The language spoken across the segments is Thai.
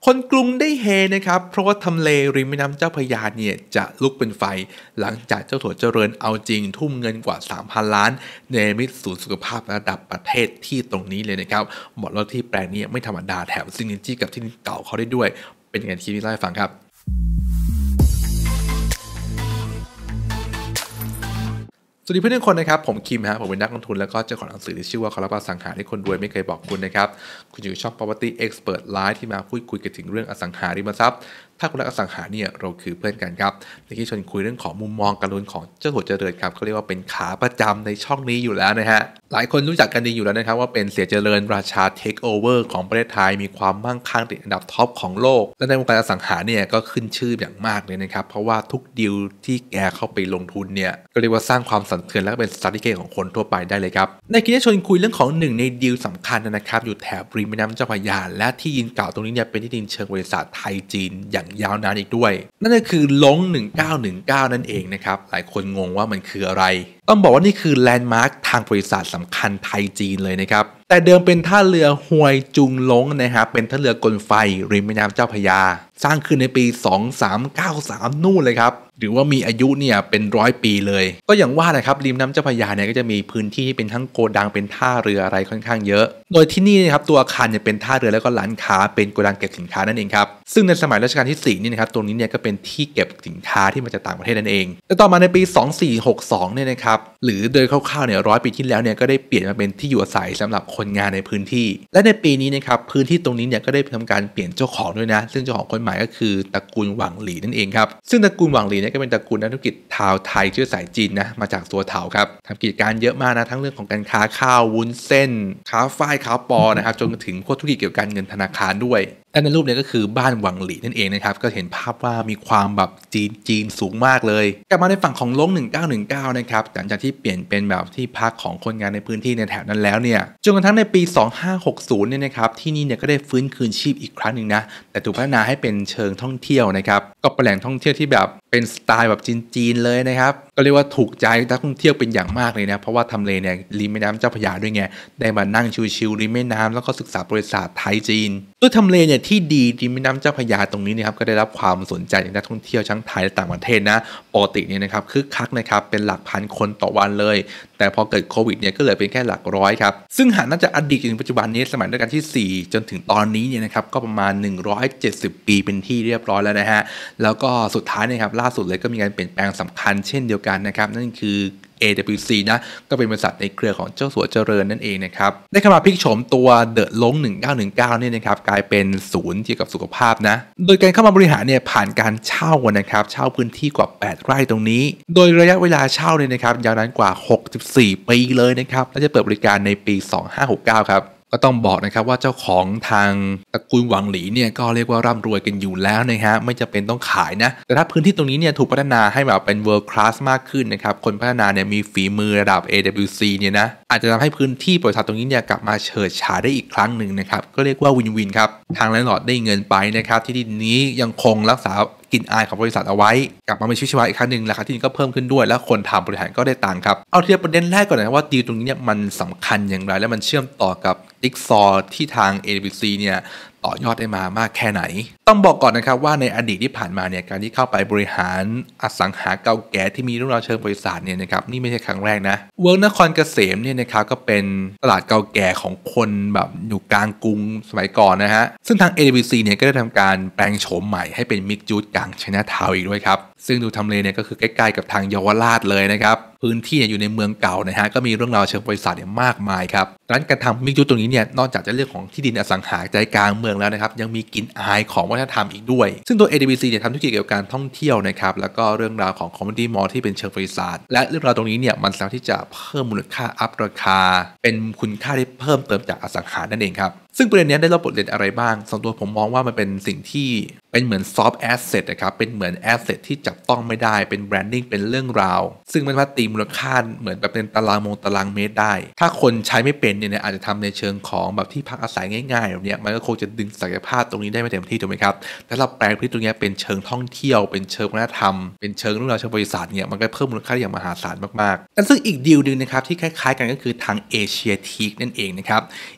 คนกรุงได้เฮนะครับเพราะว่าทำเลริมแม่น้ำเจ้าพระยาเนี่ยจะลุกเป็นไฟหลังจากเจ้าสัวเจริญเอาจริงทุ่มเงินกว่า 3,000 ล้านในมิตรศูนย์สุขภาพระดับประเทศที่ตรงนี้เลยนะครับบอกแล้วที่แปลงนี้ไม่ธรรมดาแถมซิงเกิลกับที่เก่าเขาได้ด้วยเป็นยังไงที่นี่เล่าให้ฟังครับสวัสดีเพื่อนทุกคนนะครับผมคิมฮะผมเป็นนักลงทุนแล้วก็เจ้าของหนังสือที่ชื่อว่าคอรับอสังหาที่คนรวยไม่เคยบอกคุณนะครับคุณอยู่ช่อง Property Expert Live ที่มาพูดคุยกันถึงเรื่องอสังหาริมทรัพย์ถ้าคุณรักอสังหาเนี่ยเราคือเพื่อนกันครับในที่ชวนคุยเรื่องของมุมมองการลงทุนของเจ้าสัวเจริญครับเขาเรียกว่าเป็นขาประจำในช่องนี้อยู่แล้วนะฮะหลายคนรู้จักกันดีอยู่แล้วนะครับว่าเป็นเสียเจริญราชาเทคโอเวอร์ของประเทศไทยมีความมั่งคั่งติดอันดับท็อปของโลกและในวงการอสังหาเนี่ยก็ขึ้นชื่ออย่างมากเลยนะครับเพราะว่าทุกดีลที่แกเข้าไปลงทุนเนี่ยก็เรียกว่าสร้างความสั่นสะเทือนและเป็นสตาร์ทเกตของคนทั่วไปได้เลยครับในคลิปนี้ชวนคุยเรื่องของหนึ่งในดีลสำคัญนะครับอยู่แถบริมแม่น้ำเจ้าพระยาและที่ดินเก่าตรงนี้เนี่ยเป็นที่ดินเชิงบริษัทไทยจีนอย่างยาวนานอีกด้วยนั่นก็คือลง1919นั่นเองนะครับหลายคนงงว่ามันคืออะไรต้องบอกว่านี่คือแลนด์มาร์คทางบริษัทสำคัญไทยจีนเลยนะครับแต่เดิมเป็นท่าเรือฮวยจุงลงนะครับเป็นท่าเรือกลไฟริมแม่น้ำเจ้าพระยาสร้างขึ้นในปี2393นู่นเลยครับหรือว่ามีอายุเนี่ยเป็น100 ปีเลยก็อย่างว่านะครับริมน้ำเจ้าพระยาเนี่ยก็จะมีพื้นที่ที่เป็นทั้งโกดังเป็นท่าเรืออะไรค่อนข้างเยอะโดยที่นี่นะครับตัวอาคารเนี่ยเป็นท่าเรือแล้วก็ร้านค้าเป็นโกดังเก็บสินค้านั่นเองครับซึ่งในสมัยรัชกาลที่4นี่นะครับตรงนี้เนี่ยก็เป็นที่เก็บสินค้าที่มาจากต่างประเทศนั่นเองแต่ต่อมาในปี2462เนี่ยนะครับหรือโดยคร่าวๆเนี่ย100 ปีที่แล้วเนี่ยก็ได้เปลี่ยนมาเป็นที่อยู่อาศัยสำหรับคนงานในพื้นที่และในปีนี้นะครับพื้นที่ตรงนี้เนี่ยก็ได้ทำการเปลี่ยนเจ้าของด้วยนะซึ่งเจ้าของคนใหม่ก็คือตระกูลหวังหลีนั่นเองครับซึ่งตระกูลหวังหลีเนี่ยก็เป็นตระกูลนักธุรกิจชาวไทยเชื้อสายจีนนะมาจากสัวเถาครับทำกิจการเยอะมากนะทั้งเรื่องของการค้าข้าววุ้นเส้นค้าฝ้ายค้าปอนะครับจนถึงพวกธุรกิจเกี่ยวกับการเงินธนาคารด้วยและในรูปนี้ก็คือบ้านหวังหลีนั่นเองนะครับก็เห็นภาพว่ามีความแบบจีนสูงมากเลยกลับมาในฝั่งของลง1919นะครับหลังจากที่เปลี่ยนเป็นแบบที่พักของคนงานในพื้นที่ในแถบนั้นแล้วเนี่ยจนกระทั่งในปี2560เนี่ยนะครับที่นี่เนี่ยก็ได้ฟื้นคืนชีพอีกครั้งหนึ่งนะแต่ถูกพัฒนาให้เป็นเชิงท่องเที่ยวนะครับก็เป็นแหล่งท่องเที่ยวที่แบบเป็นสไตล์แบบจีนเลยนะครับก็เรียกว่าถูกใจนักท่องเที่ยวเป็นอย่างมากเลยนะเพราะว่าทำเลเนี่ยริมแม่น้ำเจ้าพระยาด้วยไงได้มานั่งชิลๆริมแม่น้ำแล้วก็ศึกษาบริษัทไทยจีนด้วยทำเลเนี่ยที่ดีริมแม่น้ำเจ้าพระยาตรงนี้นะครับก็ได้รับความสนใจจากนักท่องเที่ยวทั้งไทยและต่างประเทศนะปกติเนี่ยนะครับคึกคักนะครับเป็นหลักพันคนต่อวันเลยแต่พอเกิดโควิดเนี่ยก็เหลือเป็นแค่หลักร้อยครับซึ่งหากน่าจะอดีตจนถึงปัจจุบันนี้สมัยรัชกาลที่4จนถึงตอนนี้เนี่ยนะครับก็ประมาณ170 ปีเป็นที่เรียบร้อยแล้วนะฮะแล้วก็สุดท้ายนะครับล่าสุดเลยก็มีการเปลี่ยนแปลงสำคัญเช่นเดียวกันนะครับนั่นคือ AWC นะก็เป็นบริษัทในเครือของเจ้าสัวเจริญนั่นเองนะครับได้เข้ามาพลิกโฉมตัวเดอะลง1919เนี่ยนะครับกลายเป็นศูนย์เกี่ยวกับสุขภาพนะโดยการเข้ามาบริหารเนี่ยผ่านการเช่านะครับเช่าพื้นที่กว่า8 ไร่ตรงนี้โดยระยะเวลาเช่าเนี่ยนะครับยาวนานกว่า64 ปีเลยนะครับและจะเปิดบริการในปี2569ครับก็ต้องบอกนะครับว่าเจ้าของทางตระกูลหวังหลีเนี่ยก็เรียกว่าร่ำรวยกันอยู่แล้วนะฮะไม่จำเป็นต้องขายนะแต่ถ้าพื้นที่ตรงนี้เนี่ยถูกพัฒนาให้แบบเป็น world class มากขึ้นนะครับคนพัฒนาเนี่ยมีฝีมือระดับ AWC เนี่ยนะอาจจะทำให้พื้นที่บริษัทตรงนี้เนี่ยกลับมาเฉิดฉายได้อีกครั้งหนึ่งนะครับก็เรียกว่าวินวินครับทางแลนด์ลอร์ดได้เงินไปนะครับที่ดินนี้ยังคงรักษากลิ่นอายของบริษัทเอาไว้กลับมาเป็นชีวิตชีวาอีกครั้งหนึ่งราคาที่ดินก็เพิ่มขึ้นด้วยและคนทำบริหารก็ได้ตังค์ครับเอาทีละประเด็นแรกก่อนนะว่าดีลตรงนี้เนี่ยมันสำคัญอย่างไรและมันเชื่อมต่อกับจิ๊กซอว์ที่ทาง AWC เนี่ยต่อยอดได้มามากแค่ไหนต้องบอกก่อนนะครับว่าในอดีตที่ผ่านมาเนี่ยการที่เข้าไปบริหารอสังหาเก่าแก่ที่มีเรื่องราวเชิงบริษัทเนี่ยนะครับนี่ไม่ใช่ครั้งแรกนะเวิร์กนครเกษมเนี่ยนะครับก็เป็นตลาดเก่าแก่ของคนแบบอยู่กลางกรุงสมัยก่อนนะฮะซึ่งทาง AWC เนี่ยก็ได้ทำการแปลงโฉมใหม่ให้เป็นมิกซ์ยูสกลางไชน่าทาวน์อีกด้วยครับซึ่งดูทำเลเนี่ยก็คือใกล้ๆกับทางเยาวราชเลยนะครับพื้นที่อยู่ในเมืองเก่านะฮะก็มีเรื่องราวเชิงบริษัทเนี่ยมากมายครับร้านการทำมิกซ์ยูสตรงนี้เนี่ยนอกจากจะเรื่องของที่ดินอสังหาใจกลางเมืองแล้วนะครับยังมีกลิ่นอายของวัฒนธรรมอีกด้วยซึ่งตัว AWC เนี่ยทำธุรกิจเกี่ยวกับการท่องเที่ยวนะครับแล้วก็เรื่องราวของ Community Mall ที่เป็นเชิงบริษัทและเรื่องราวตรงนี้เนี่ยมันสามารถที่จะเพิ่มมูลค่าอัพราคาเป็นคุณค่าที่เพิ่มเติมจากอสังหานั่นเองครับซึ่งประเด็นนี้ได้รับบทเรียนอะไรบ้างส่วนตัวผมมองว่ามันเป็นสิ่งที่เป็นเหมือนซอฟต์แอสเซทนะครับเป็นเหมือนแอสเซทที่จับต้องไม่ได้เป็นแบรนดิ้งเป็นเรื่องราวซึ่งมันมาตีมูลค่าเหมือนแบบเป็นตารางเมตรได้ถ้าคนใช้ไม่เป็นเนี่ยอาจจะทำในเชิงของแบบที่พักอาศัยง่ายๆแบบนี้มันก็คงจะดึงศักยภาพตรงนี้ได้ไม่เต็มที่ถูกไหมครับแต่เราแปลงพื้นที่ตรงนี้เป็นเชิงท่องเที่ยวเป็นเชิงวัฒนธรรมเป็นเชิงเรื่องราวเชิงบริษัทเนี่ยมันก็เพิ่มมูลค่าอย่างมหาศาลมากๆแต่ซึ่งอีกดีลนึงนะครับที่คล้ายๆกันก็คือทางเอเชียทีคนั่นเองนะครับ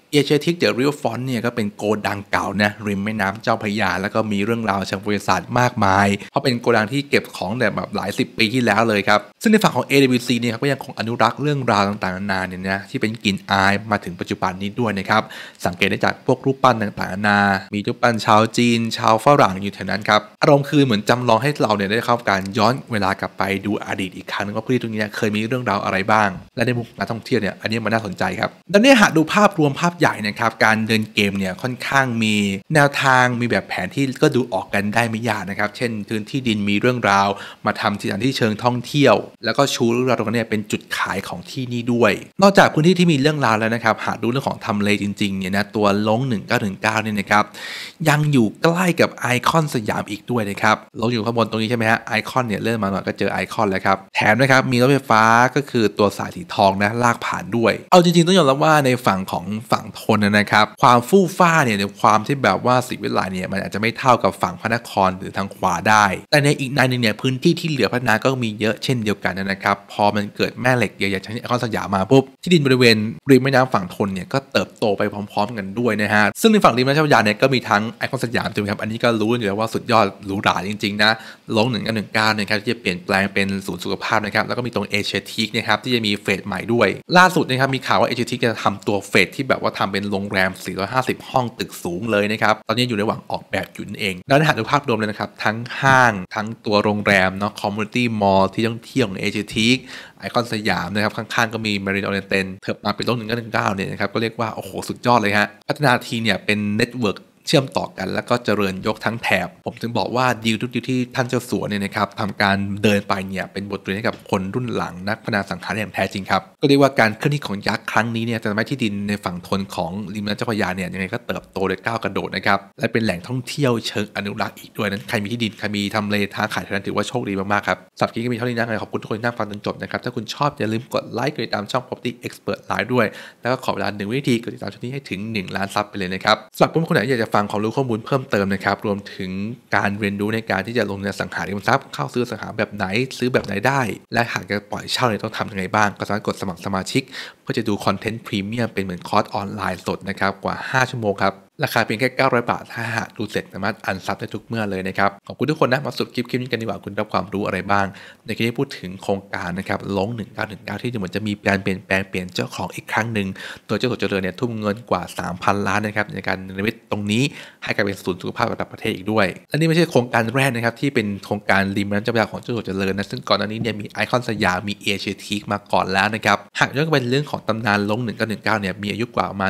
เอเชียทิกเดอะเรียลฟอนต์เนี่ยก็เป็นโกดังเก่านะริมแม่น้ำเจ้าพระยาแล้วก็มีเรื่องราวเชิงประวัติศาสตร์มากมายเพราะเป็นโกดังที่เก็บของแบบหลาย10 ปีที่แล้วเลยครับซึ่งในฝั่งของ AWC เนี่ยครับก็ยังคงอนุรักษ์เรื่องราวต่างๆนานาเนี่ยนะที่เป็นกลิ่นอายมาถึงปัจจุบันนี้ด้วยนะครับสังเกตได้จากพวกรูปปั้นต่างๆนานามีรูปปั้นชาวจีนชาวฝรั่งอยู่แถวนั้นครับอารมณ์คือเหมือนจำลองให้เราเนี่ยได้เข้าการย้อนเวลากลับไปดูอดีตอีกครั้งว่าพื้นที่ตรงนี้เคยมีเรื่องราวอะไรบ้างและในมุมการท่องเที่ยวเนี่ยอันนี้มันน่าสนใจครับดังนี้หากดูภาพรวมภาพใหญ่นะครับการเดินเกมเนี่ยค่อนข้างมีแนวทางมีแบบแผนที่ก็ดูออกกันได้ไม่ยากนะครับเช่นพื้นที่ดินมีเรื่องราวมาทำสถานที่เชิงท่องเที่ยวแล้วก็ชูเรื่องราวตรงนี้เป็นจุดขายของที่นี่ด้วยนอกจากพื้นที่ที่มีเรื่องราวแล้วนะครับหากดูเรื่องของทำเลจริงๆเนี่ยนะตัวลง1919เนี่ยนะครับยังอยู่ใกล้กับไอคอนสยามอีกด้วยนะครับเราอยู่ข้างบนตรงนี้ใช่ไหมฮะไอคอนเนี่ยเลื่อนมาหน่อยก็เจอไอคอนแล้วครับแถมนะครับมีรถไฟฟ้าก็คือตัวสายสีทองนะลากผ่านด้วยเอาจริงๆต้องยอมรับว่าในฝั่งของฝั่งทนนะครับความฟู่ฟ้าเนี่ยในความที่แบบว่าศรีวิไลเนี่ยมันอาจจะไม่เท่ากับฝั่งพระนครหรือทางขวาได้แต่ในอีกในนึงเนี่ยพื้นที่ที่เหลือพัฒนาก็มีเยอะเช่นเดียวกันนะครับพอมันเกิดแม่เหล็กใหญ่ๆอย่างที่ไอคอนสยามมาปุ๊บที่ดินบริเวณริมแม่น้ำฝั่งทนเนี่ยก็เติบโตไปพร้อมๆกันด้วยนะฮะซึ่งในฝั่งริมแม่น้ำเจ้าพระยาเนี่ยก็มีทั้งไอคอนสยามถูกไหมครับอันนี้ก็รู้อยู่แล้วว่าสุดยอดหรูหราจริงๆนะลง1919นะครับที่จะเปลี่ยนแปลงเป็นศูนย์สุขภาพนะครับแล้วก็มีตรงเอเชียทิกนะครับที่จะมีเฟสใหม่ด้วยล่าสุดนะครับมีข่าวว่าเอเชียทิกจะทำตัวเฟสที่แบบว่าทำเป็นโรงแรม450ห้องตึกสูงเลยนะครับตอนนี้อยู่ในระหว่างออกแบบอยู่นั่นเองแล้วถ้าดูภาพรวมเลยนะครับทั้งห้างทั้งตัวโรงแรมเนาะคอมมูนิตี้มอลล์ที่ท่องเที่ยวของเอเชียทิกไอคอนสยามนะครับข้างๆก็มีมารีนออเรนเตนเถิบมาเป็นโลก1919เนี่ยนะครับก็เรียกว่าโอ้โหสุดยอดเลยฮะพัฒนาทีเนี่ยเป็นเน็ตเวิร์กเชื่อมต่อกันแล้วก็เจริญยกทั้งแถบผมถึงบอกว่าดีลทุกดีลที่ท่านเจ้าสัวเนี่ยนะครับทำการเดินไปเนี่ยเป็นบทเรียนให้กับคนรุ่นหลังนักพัฒนาสังหารอย่างแท้จริงครับก็เรียกว่าการเคลื่อนที่ของยักษ์ครั้งนี้เนี่ยจะทำให้ที่ดินในฝั่งทนของริมแม่น้ำเจ้าพระยาเนี่ยยังไงก็เติบโตโดยก้าวกระโดดนะครับและเป็นแหล่งท่องเที่ยวเชิงอนุรักษ์อีกด้วยนั้นใครมีที่ดินใครมีทำเลค้าขายเท่านั้นถือว่าโชคดีมากๆครับสัปดาห์นี้ก็มีเท่านี้นะขอบคุณทุกคนที่นั่งฟังจนจบนะครับถ้าคุณชอบอย่าลืมกดไลค์กดติดตามช่อง Property Expert Live ด้วยแล้วก็ขอเวลา1 วินาทีกดติดตามช่องนี้ให้ถึง1 ล้าน ซับไปเลยนะครับสำหรับคนไหนอยากจะฟังความรู้ข้อมูลเพิ่มเติมนะครับรวมถึงการเรียนรู้ในการที่จะลงในสังหาริมทรัพย์เข้าซื้อสังหาแบบไหนซื้อแบบไหนได้และหากจะปล่อยเช่าเนี่ยต้องทำยังไงบ้างก็สามารถกดสมัครสมาชิกเพื่อจะดูคอนเทนต์พรีเมียมเป็นเหมือนคอร์สออนไลน์สดนะครับกว่า5 ชั่วโมงครับราคาเพียงแค่900 บาทถ้าหากดูเสร็จสามารถอันซับได้ทุกเมื่อเลยนะครับขอบคุณทุกคนนะมาสุดคลิปนี้กันดีกว่าคุณรับความรู้อะไรบ้างในคลิปนี้พูดถึงโครงการนะครับลง1919ที่เหมือนจะมีการเปลี่ยนแปลงเปลี่ยนเจ้าของอีกครั้งหนึ่งโดยเจ้าของเจริญเนี่ยทุ่มเงินกว่า 3,000 ล้านนะครับในการเนรมิตตรงนี้ให้กลายเป็นศูนย์สุขภาพระดับประเทศอีกด้วยและนี่ไม่ใช่โครงการแรกนะครับที่เป็นโครงการริมแม่น้ำเจ้าพระยาของเจ้าของเจริญนะซึ่งก่อนหน้านี้เนี่ยมีไอคอนสยามมีเอเชียทิกมาก่อนแล้วนะครับหากย้อนไปเรื่องของตำนานลง1919เนี่ยมีอายุกว่าประมาณ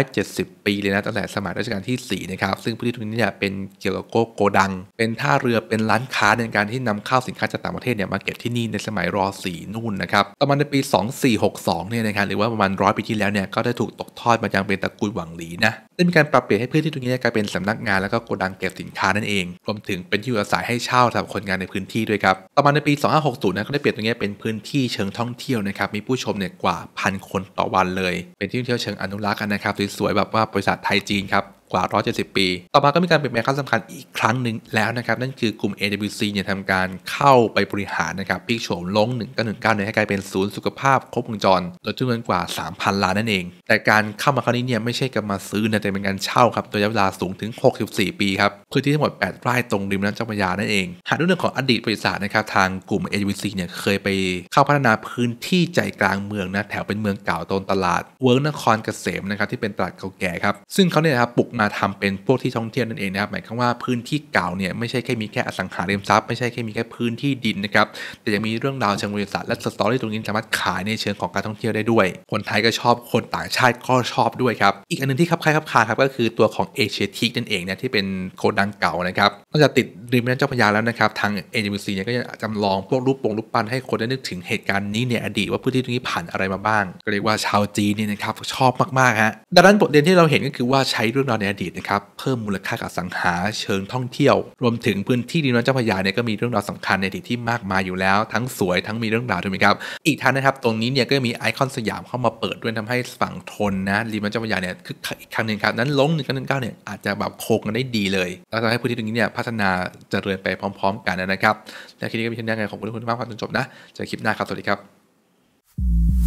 170 ปีเลยนะตั้งแต่สมัยรัชกาลที่4นะครับซึ่งพื้นที่ตรงนี้เนี่ยเป็นเกี่ยวกับโกดังเป็นท่าเรือเป็นร้านค้าในการที่นำเข้าสินค้าจากต่างประเทศเนี่ยมาเก็บที่นี่ในสมัยร.4 นู่นนะครับประมาณในปี 2462เนี่ยนะครับหรือว่าประมาณ100 ปีที่แล้วเนี่ยก็ได้ถูกตกทอดมายังเป็นตระกูลหวังหลีนะได้มีการปรับเปลี่ยนให้พื้นที่ตรงนี้กลายเป็นสำนักงานแล้วก็โกดังเก็บสินค้านั่นเองรวมถึงเป็นที่อยู่อาศัยให้เช่าสำหรับคนงานในพื้นที่ด้วยครับประมาณในปี 2560นะก็ได้เปลี่ยนตรงนี้เป็นพื้นที่เชิงท่องเที่ยวนะครับมีผู้ชมเนี่ยกว่า 1,000 คนต่อวันเลยเป็นที่ท่องเที่ยวเชิงอนุรักษ์นะครับสวยๆแบบว่าบริษัทไทยจีนครับกว่า170 ปีต่อมาก็มีการเปลี่ยนแปลงครั้งสำคัญอีกครั้งหนึ่งแล้วนะครับนั่นคือกลุ่ม AWC เนี่ยทำการเข้าไปบริหารนะครับพลิกโฉมลง1919เนี่ยให้กลายเป็นศูนย์สุขภาพครบวงจรโดยจำนวนกว่า 3,000 ล้านนั่นเองแต่การเข้ามาครั้งนี้เนี่ยไม่ใช่การมาซื้อนะแต่เป็นการเช่าครับโดยระยะเวลาสูงถึง64 ปีครับพื้นที่ทั้งหมด8 ไร่ตรงริมแม่น้ำเจ้าพระยานั่นเองหากดูเรื่องของอดีตประวัติศาสตร์นะครับทางกลุ่ม AWC เนี่ยเคยไปเข้าพัฒนาพื้นที่ใจกลางเมืองนะแถวเป็นเมืองเก่าตรงตลาดเวิร์กนครเกษมนะครับที่เป็นตลาดเก่าแก่ครับซึ่งเขาเนี่ยครับปลุกมาทำเป็นพวกที่ท่องเที่ยวนั่นเองนะครับหมายความว่าพื้นที่เก่าเนี่ยไม่ใช่แค่มีแค่อสังหาริมทรัพย์ไม่ใช่แค่มีแค่พื้นที่ดินนะครับแต่ยังมีเรื่องราวเชิงประวัติศาสตร์และสตอรี่ตรงนี้สามารถขายในเชิงของการท่องเที่ยวได้ด้วยคนไทยก็ชอบคนต่างชาติก็ชอบด้วยครับอีกอันนึงที่คับคล้ายคับคาครับก็คือตัวของเอเชียทิกนั่นเองนะที่เป็นโกดังเก่านะครับนอกจากติดริมแม่น้ำเจ้าพระยาแล้วนะครับทาง AWC เนี่ยก็ยังจำลองพวกรูปปั้นให้คนได้นึกถึงเหตุการณ์นี้ในอดีตว่าพื้นที่ตรงนี้ผ่านอะไรมาบ้างก็เรียกว่าชาวจีนเนี่ยนะครับชอบมากๆฮะดังนั้นบทเรียนที่เราเห็นก็คือว่าใช้เรื่องราวในอดีตนะครับเพิ่มมูลค่ากับสังหาเชิงท่องเที่ยวรวมถึงพื้นที่ริมแม่น้ำเจ้าพระยาเนี่ยก็มีเรื่องราวสำคัญในอดีตที่มากมายอยู่แล้วทั้งสวยทั้งมีเรื่องราวถูกไหมครับอีกทั้งนะครับตรงนี้เนี่ยก็มีไอคอนสยามเข้ามาเปิดด้วยทำให้ฝั่งทนนะริมแม่น้ำเจ้าพระยาเนี่ยคึกคักอีกครั้งหนึ่งครับนั้นลง1919เนี่ยอาจจะแบบโคงกันได้ดีเลยแล้วทำให้พื้นที่ตรงนี้เนี่ยพัฒนาเจริญไปพร้อมๆกันนะครับและคลิปนี้ก็มีเช่นนี้ไงขอบคุณทุกคนมากครับจนจบนะเจอคลิปหน้าครับสวัสดีครับ